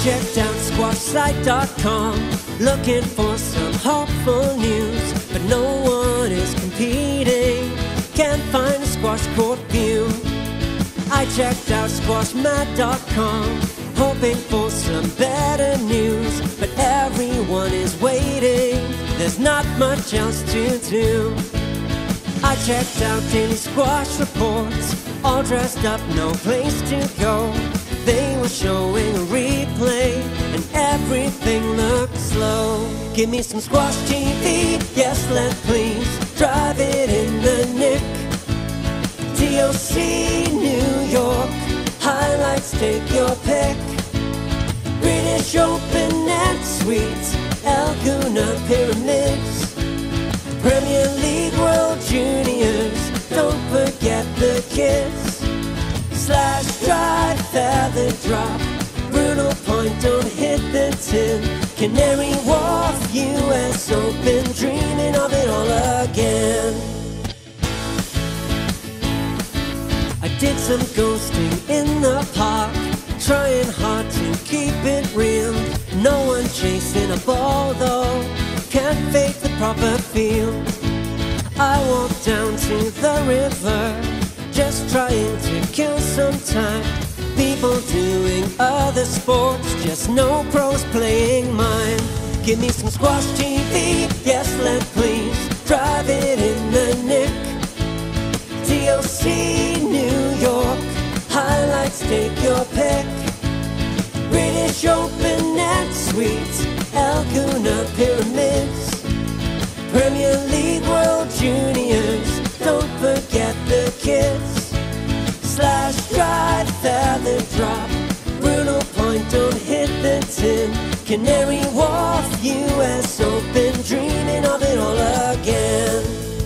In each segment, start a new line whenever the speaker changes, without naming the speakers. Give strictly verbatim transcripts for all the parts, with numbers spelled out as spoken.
checked out squash site dot com, looking for some hopeful news, but no one is competing. Can't find a squash court view. I checked out squash mat dot com, hoping for some better news, but everyone is waiting. There's not much else to do. I checked out daily squash reports, all dressed up, no place to go. They were showing a replay, and everything looked slow. Give me some squash T V, yes let please, drive it in the nick. D O C New York, highlights take your pick. British Open, Netsuite, Gouna Pyramids, Premier League, World Juniors, don't forget the kids. Slash, drive, feather drop, brutal point, don't hit the tin. Canary Wharf, U S Open, dreaming of it all again. I did some ghosting in the park, trying hard to keep it real. No one chasing a ball though, can't fake the proper feel. I walked down to the river, just trying to kill some time. People doing other sports, just no pros playing mine. Give me some squash T V, yes let please, drive it in the nick. D O C New York, highlights take your pick. British Open, Netsuite, Gouna Pyramids, Premier League, World Juniors, don't forget the kids. Slash, drive, feather drop, brutal point, don't hit the tin. Canary Wharf, U S Open, dreaming of it all again.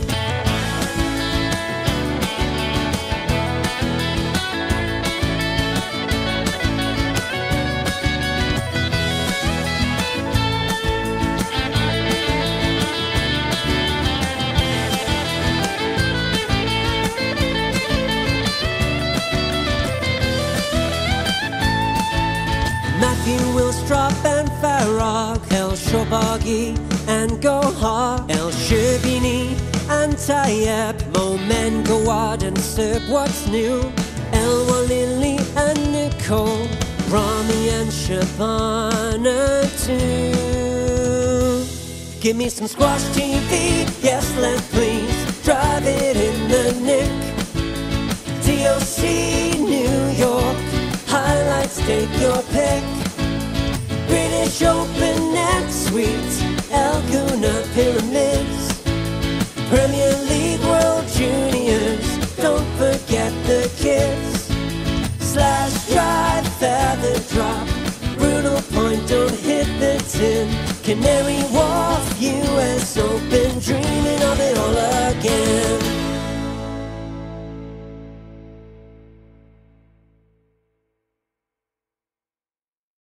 Matthew Wilstrop and Farag, El Shobagi and Gohar, El Sherbini and Tayeb, Momen, Gawad and Serb, what's new? El Walili and Nicole, Rami and Shabana too. Give me some squash T V, yes let please, drive it in the nick. D O C New York, highlights take your pick. British Open, Netsuite, Gouna Pyramids, Premier League, World Juniors, don't forget the kids. Slash, drive, feather drop, brutal point, don't hit the tin. Canary